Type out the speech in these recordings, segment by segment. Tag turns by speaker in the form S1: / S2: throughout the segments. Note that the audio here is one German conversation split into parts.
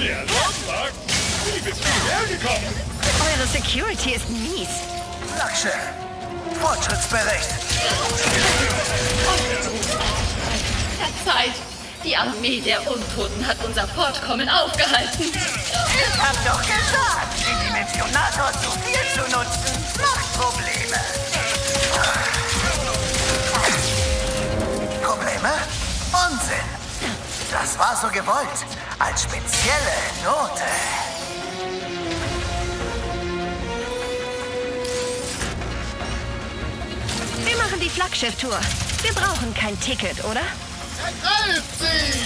S1: Der Lordmarkt? Wie bist du hergekommen?
S2: Eure Security ist mies.
S3: Flaggschiff. Fortschrittsbericht.
S4: Verzeiht. Die Armee der Untoten hat unser Fortkommen aufgehalten.
S3: Ich hab doch gesagt, den Dimensionator zu viel zu nutzen macht Probleme. Probleme? Unsinn. Das war so gewollt. Als spezielle Note.
S2: Wir machen die Flaggschiff-Tour. Wir brauchen kein Ticket, oder?
S1: Ergreift sie!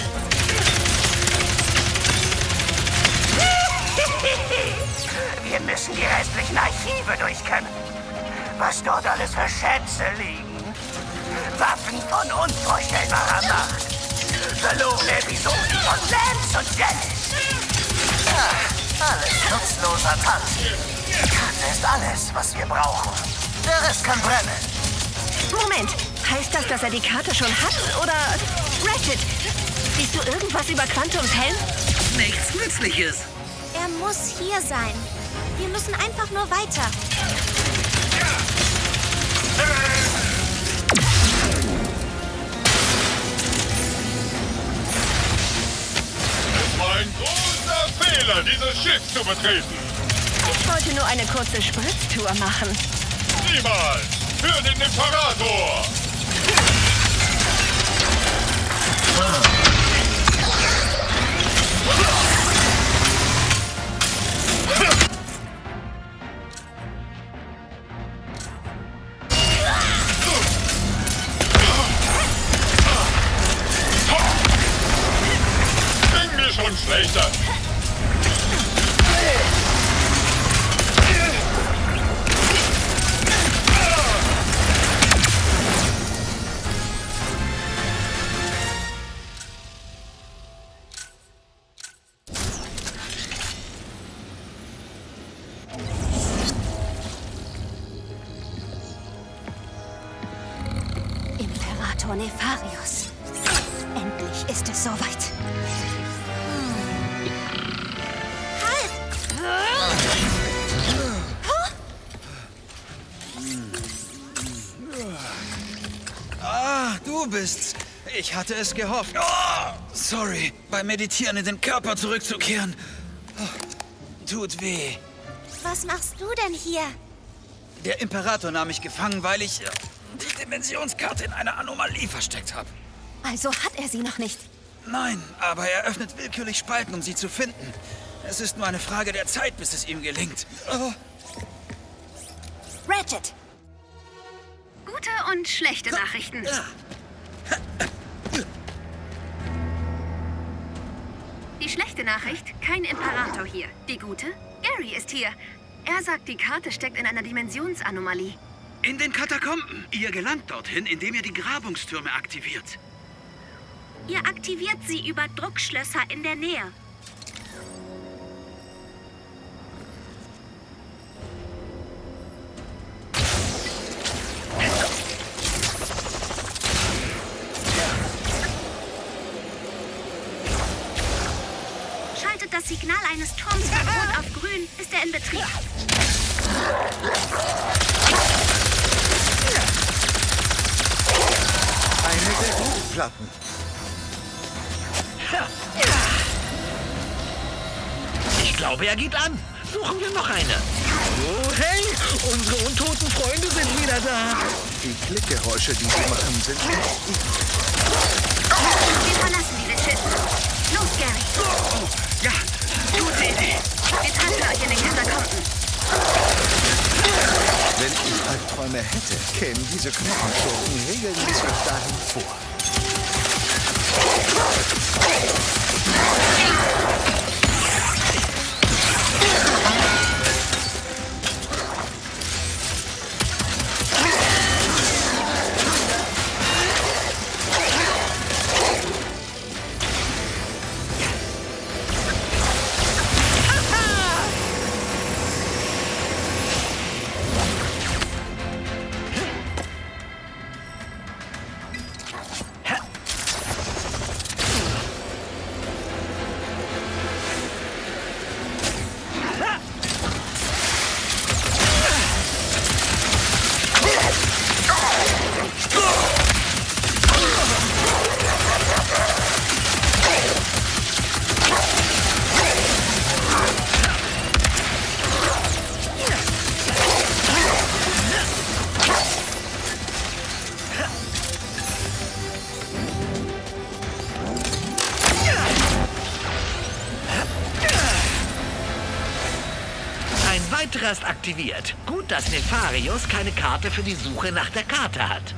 S3: Wir müssen die restlichen Archive durchkämmen. Was dort alles für Schätze liegen. Waffen von unvorstellbarer Macht. Verlorene Episoden von Lance und Janice. Alles nutzloser Tanz. Die Karte ist alles, was wir brauchen. Der Rest kann brennen.
S2: Moment, heißt das, dass er die Karte schon hat? Oder... Ratchet, siehst du irgendwas über Quantums Helm?
S5: Nichts Nützliches.
S6: Er muss hier sein. Wir müssen einfach nur weiter.
S1: Es war ein großer Fehler, dieses Schiff zu betreten.
S2: Ich wollte nur eine kurze Spritztour machen.
S1: Niemals! Für den Imperator! Ging mir schon schlechter.
S6: Imperator Nefarius. Endlich ist es soweit.
S5: Ah, du bist's. Ich hatte es gehofft. Oh, sorry, beim Meditieren in den Körper zurückzukehren. Oh, tut weh.
S6: Was machst du denn hier?
S5: Der Imperator nahm mich gefangen, weil ich die Dimensionskarte in einer Anomalie versteckt habe.
S6: Also hat er sie noch nicht.
S5: Nein, aber er öffnet willkürlich Spalten, um sie zu finden. Es ist nur eine Frage der Zeit, bis es ihm gelingt. Oh.
S6: Ratchet,
S2: Gute und schlechte Nachrichten. Die schlechte Nachricht, kein Imperator hier. Die gute, Gary ist hier. Er sagt, die Karte steckt in einer Dimensionsanomalie.
S7: In den Katakomben. Ihr gelangt dorthin, indem ihr die Grabungstürme aktiviert.
S6: ihr aktiviert sie über Druckschlösser in der Nähe. Schaltet das Signal eines Turms von Rot auf Grün, ist er in Betrieb.
S8: Eine der Druckplatten.
S9: Ich glaube, er geht an. Suchen wir noch eine. Oh, hey, unsere untoten Freunde sind wieder da.
S8: Die Klickgeräusche, die sie machen, sind nicht gut.
S6: Wir verlassen dieses Schiff. Los, Gary.
S7: Oh, ja, gute Idee.
S6: Wir treffen euch in den Katakomben.
S8: Wenn ich Albträume hätte, kämen diese Knochenschurken regelmäßig dahin vor.
S9: weitere ist aktiviert. Gut, dass Nefarius keine Karte für die Suche nach der Karte hat.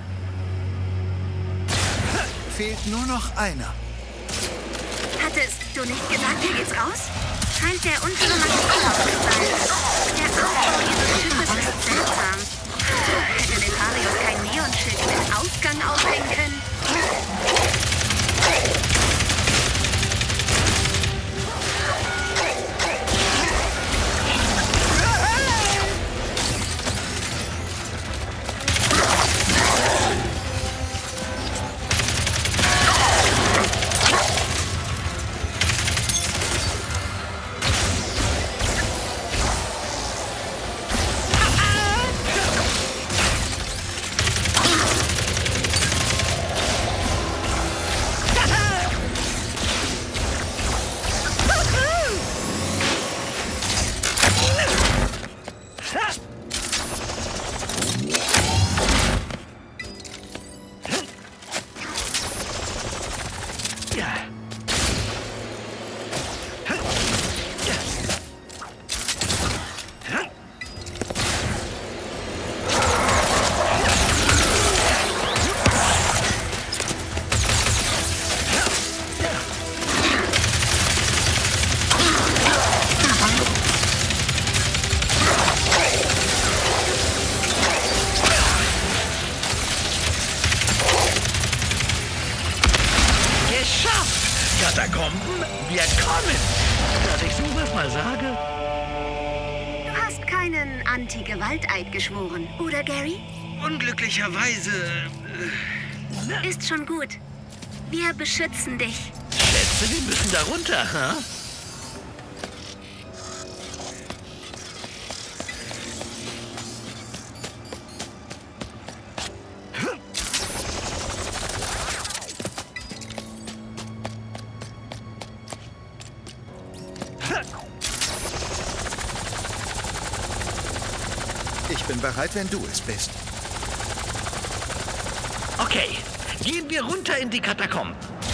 S8: Fehlt nur noch einer.
S2: Hattest du nicht gesagt, hier geht's raus? Scheint der untere Maschinenraum zu sein. Der Aufbau dieses Schiffes ist seltsam. Hätte Nefarius kein Neonschild mit Ausgang aufhängen können?
S9: Katakomben, wir kommen! Dass ich sowas mal sage?
S2: Du hast keinen Anti-Gewalteid geschworen, oder Gary?
S7: Unglücklicherweise...
S2: Ist schon gut. Wir beschützen dich.
S9: Schätze, wir müssen da runter, ha?
S8: Ich bin bereit, wenn du es bist.
S9: Okay, gehen wir runter in die Katakomben.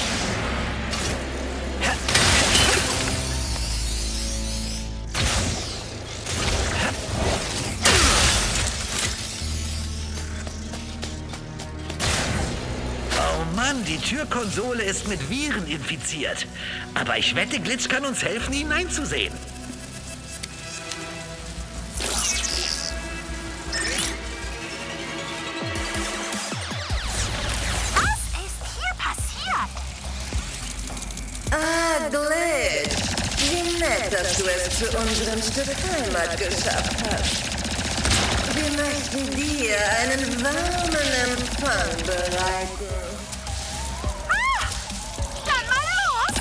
S9: Oh Mann, die Türkonsole ist mit Viren infiziert. Aber ich wette, Glitch kann uns helfen, hineinzusehen.
S10: Glitch, wie nett, dass du es zu unserem Stück Heimat geschafft hast. Wir möchten dir einen warmen Empfang bereiten.
S6: Dann mal los!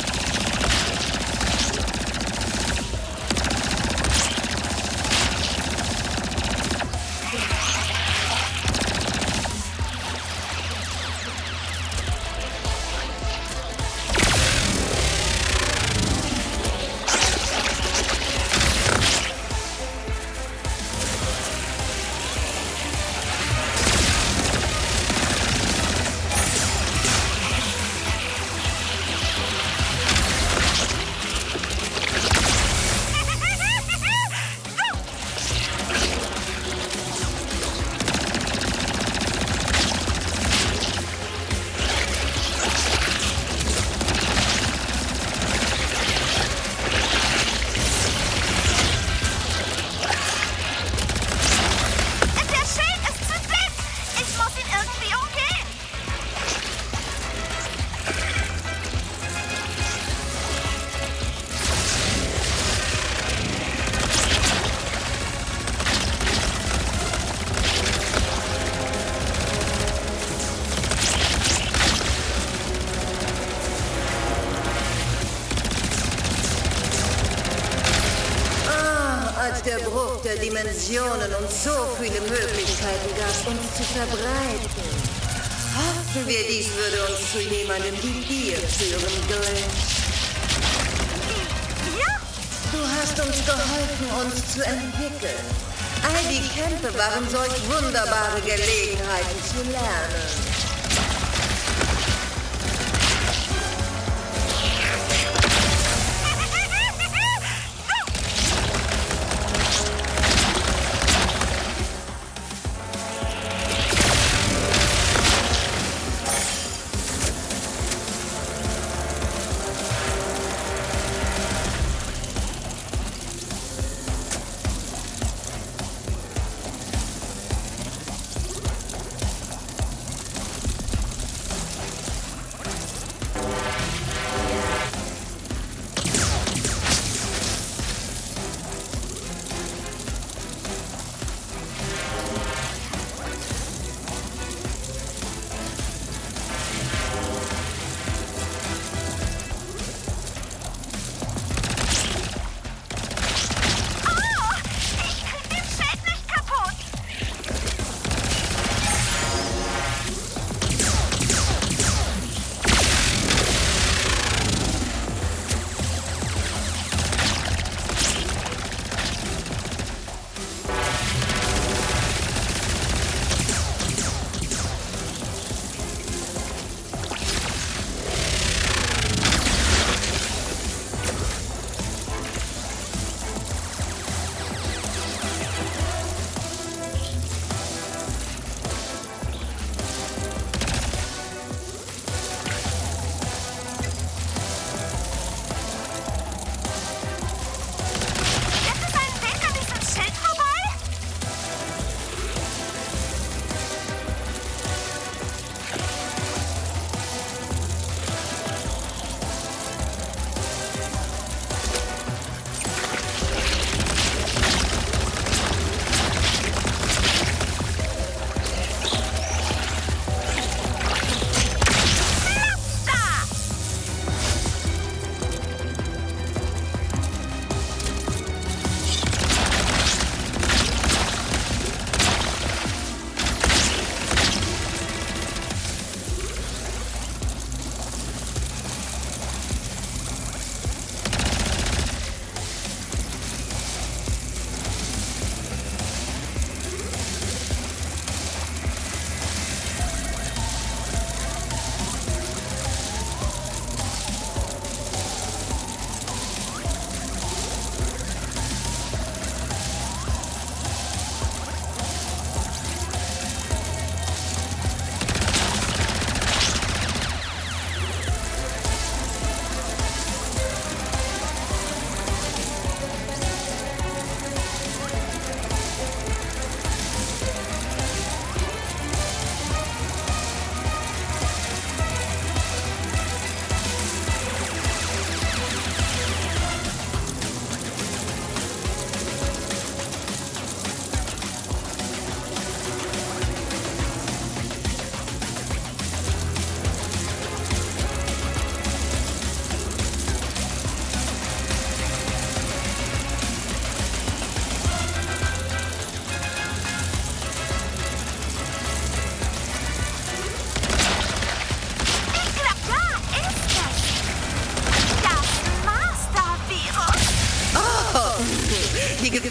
S10: Der Bruch der Dimensionen uns so viele Möglichkeiten gab, uns zu verbreiten. Hoffen wir, dies würde uns zu jemandem wie dir führen, Glitch.
S6: Ja?
S10: Du hast uns geholfen, uns zu entwickeln. All die Kämpfe waren solch wunderbare Gelegenheiten zu lernen.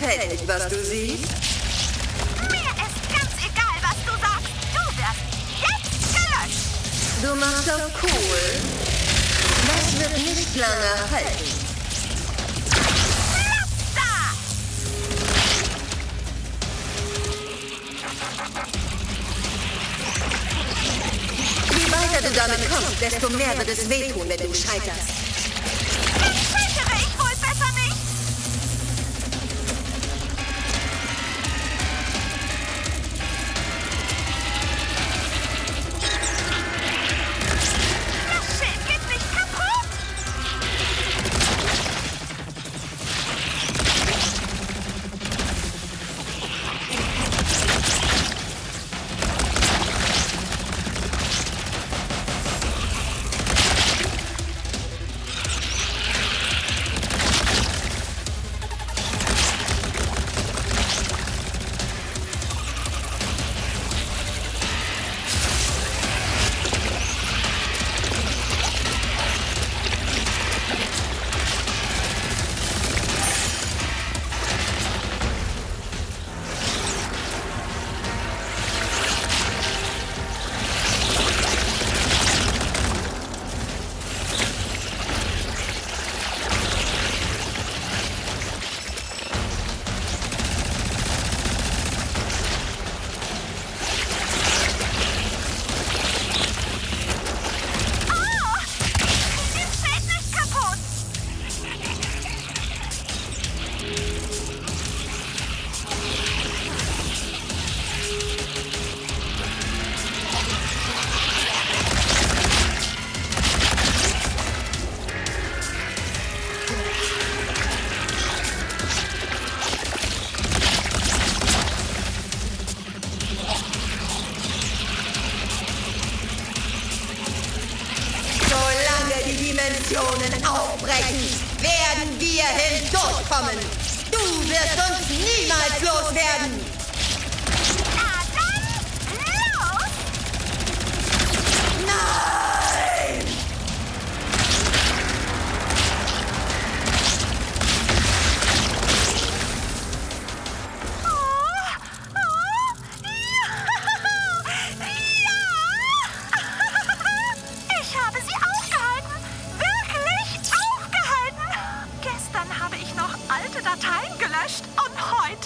S10: gefällt nicht, was du siehst?
S6: Mir ist ganz egal, was du sagst. Du wirst jetzt gelöscht.
S10: Du machst doch cool. Das wird nicht lange halten. Je weiter du damit kommst, desto mehr wird es wehtun, wenn du scheiterst.
S6: Dann scheitere ich wohl besser nicht. Das Schild geht nicht kaputt.
S10: Dimensionen aufbrechen, werden wir hindurchkommen. Du wirst uns niemals loswerden.
S6: Na dann, los!
S10: Nein!
S6: Ich habe sie aufgehalten. Wirklich aufgehalten. Gestern habe ich noch alte Dateien gelöscht. Und heute?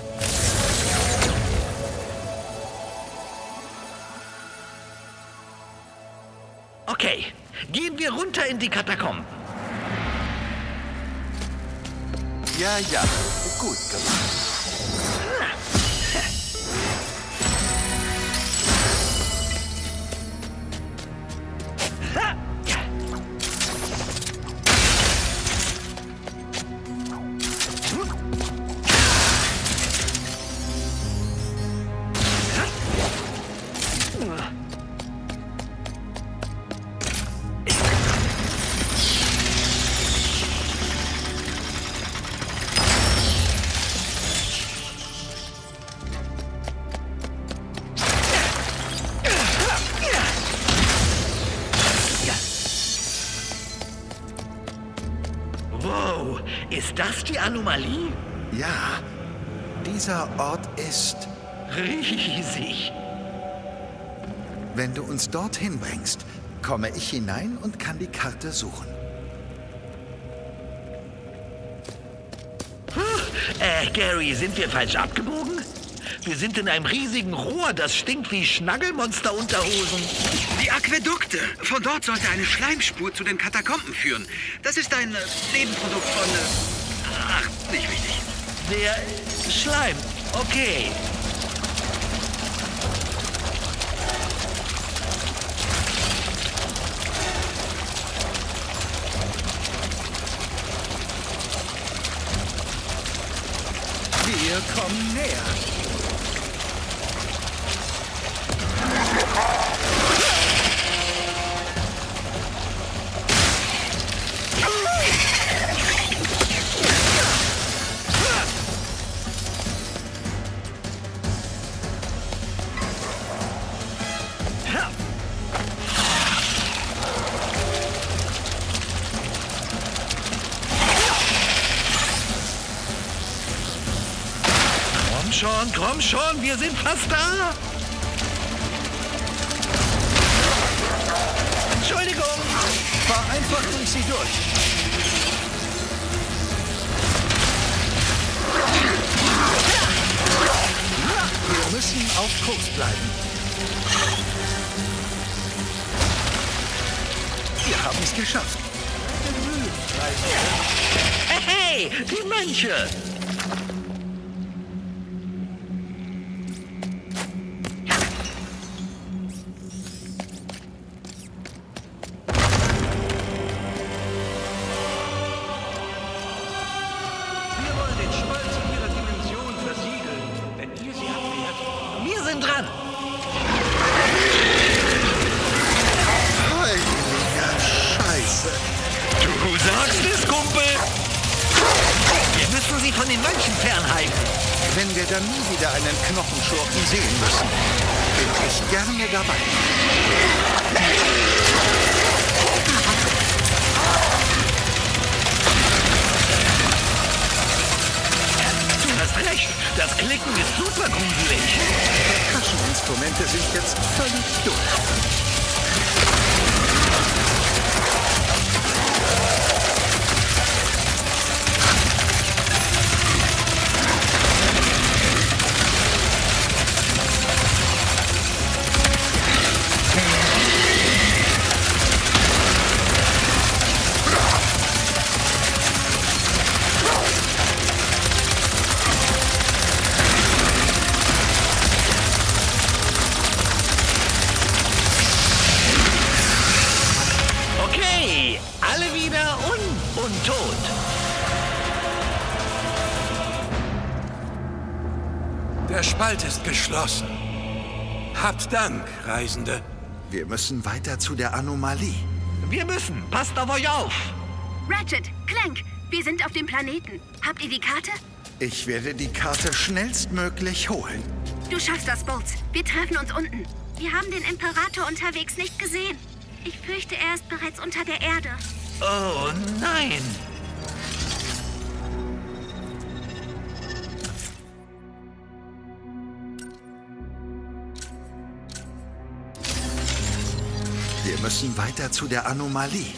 S9: Okay, gehen wir runter in die Katakomben.
S8: Ja, ja, gut gemacht.
S9: Wow, ist das die Anomalie?
S8: Ja, dieser Ort ist...
S9: Riesig.
S8: Wenn du uns dorthin bringst, komme ich hinein und kann die Karte suchen.
S9: Gary, sind wir falsch abgebogen? Wir sind in einem riesigen Rohr, das stinkt wie Schnaggelmonster-Unterhosen.
S7: Die Aquädukte. Von dort sollte eine Schleimspur zu den Katakomben führen. Das ist ein Nebenprodukt von... ach, nicht wichtig.
S9: Der Schleim, okay.
S5: Wir kommen näher.
S9: komm schon, wir sind fast da. Entschuldigung.
S8: Fahr einfach durch sie durch. Wir müssen auf Kurs bleiben. Wir haben es geschafft.
S9: Hey, die Mönche. Von den Mönchen fernhalten.
S8: Wenn wir dann nie wieder einen Knochenschurken sehen müssen, bin ich gerne dabei.
S9: Du hast recht, das Klicken ist super gruselig.
S8: Tascheninstrumente sind jetzt völlig durch.
S11: Der Spalt ist geschlossen. Habt Dank, Reisende.
S8: Wir müssen weiter zu der Anomalie.
S9: Wir müssen. Passt auf euch auf.
S2: Ratchet, Clank, wir sind auf dem Planeten. Habt ihr die Karte?
S8: Ich werde die Karte schnellstmöglich holen.
S2: Du schaffst das, Bolts. Wir treffen uns unten. Wir haben den Imperator unterwegs nicht gesehen. Ich fürchte, er ist bereits unter der Erde.
S9: Oh nein.
S8: Wir müssen weiter zu der Anomalie.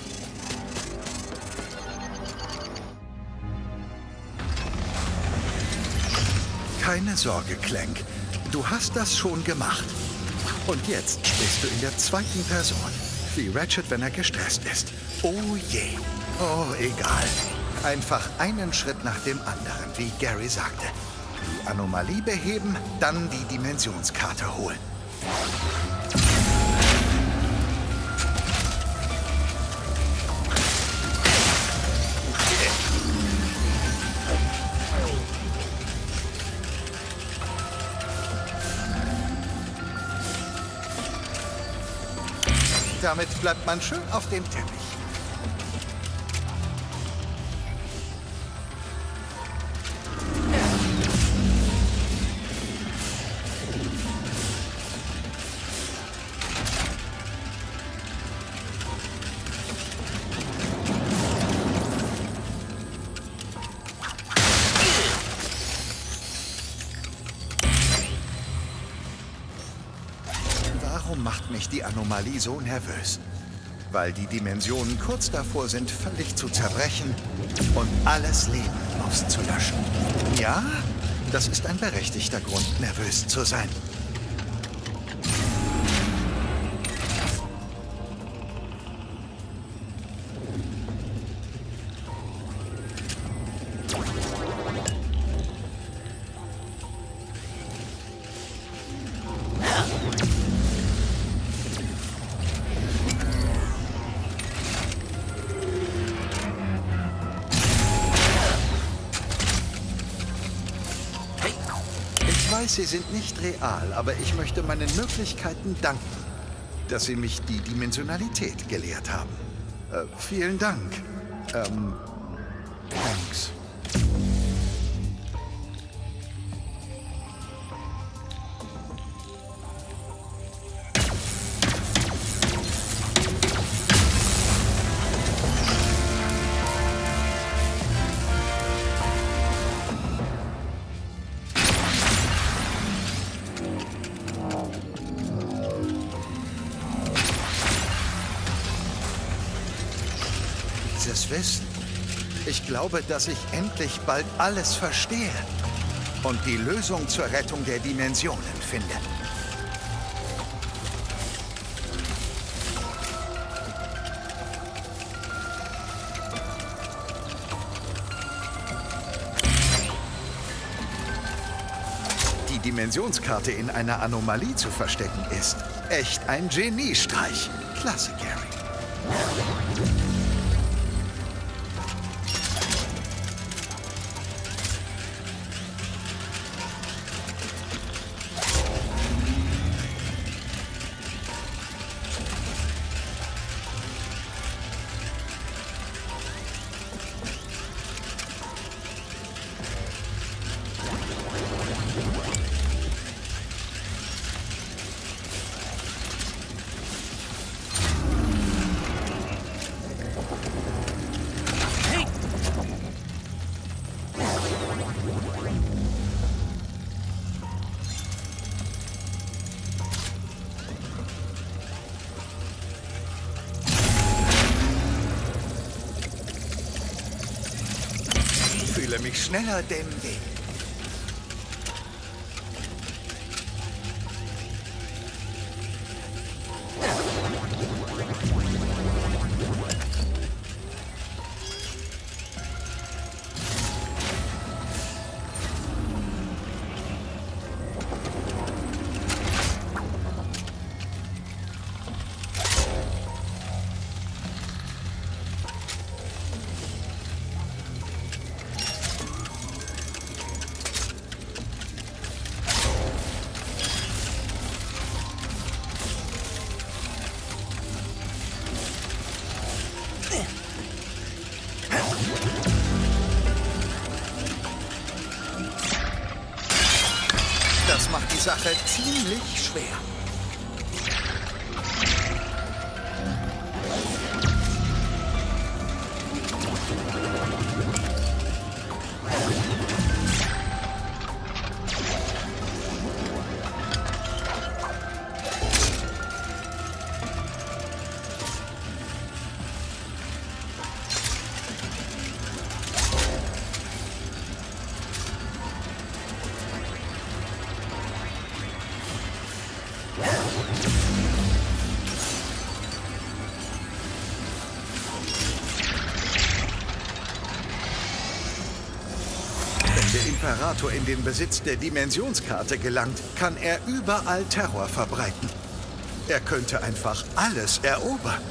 S8: Keine Sorge, Clank. Du hast das schon gemacht. Und jetzt sprichst du in der zweiten Person. Wie Ratchet, wenn er gestresst ist. Oh je. Oh, egal. Einfach einen Schritt nach dem anderen, wie Gary sagte. Die Anomalie beheben, dann die Dimensionskarte holen. Damit bleibt man schön auf dem Teppich. Warum macht mich die Anomalie so nervös? Weil die Dimensionen kurz davor sind, völlig zu zerbrechen und alles Leben auszulöschen. Ja, das ist ein berechtigter Grund, nervös zu sein. Ich weiß, sie sind nicht real, aber ich möchte meinen Möglichkeiten danken, dass sie mich die Dimensionalität gelehrt haben. Vielen Dank. Thanks. wissen. Ich glaube, dass ich endlich bald alles verstehe und die Lösung zur Rettung der Dimensionen finde. Die Dimensionskarte in einer Anomalie zu verstecken ist echt ein Geniestreich. Klasse, Gary. Ich fühle mich schneller denn je. Das macht die Sache ziemlich schwer. Wenn der Imperator in den Besitz der Dimensionskarte gelangt, kann er überall Terror verbreiten. Er könnte einfach alles erobern.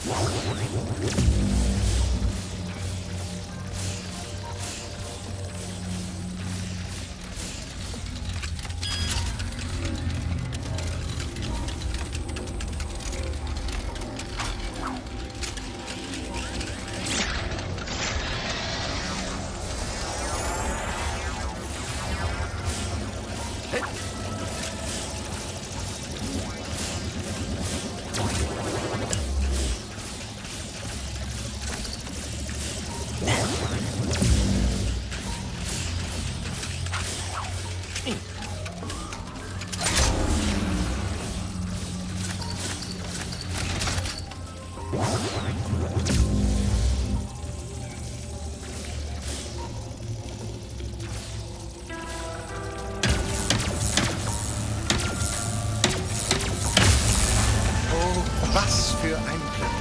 S8: Was für ein Glück.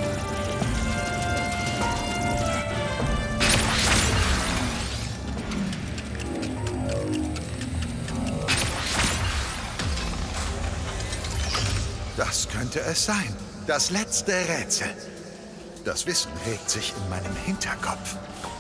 S8: Das könnte es sein. Das letzte Rätsel. Das Wissen regt sich in meinem Hinterkopf.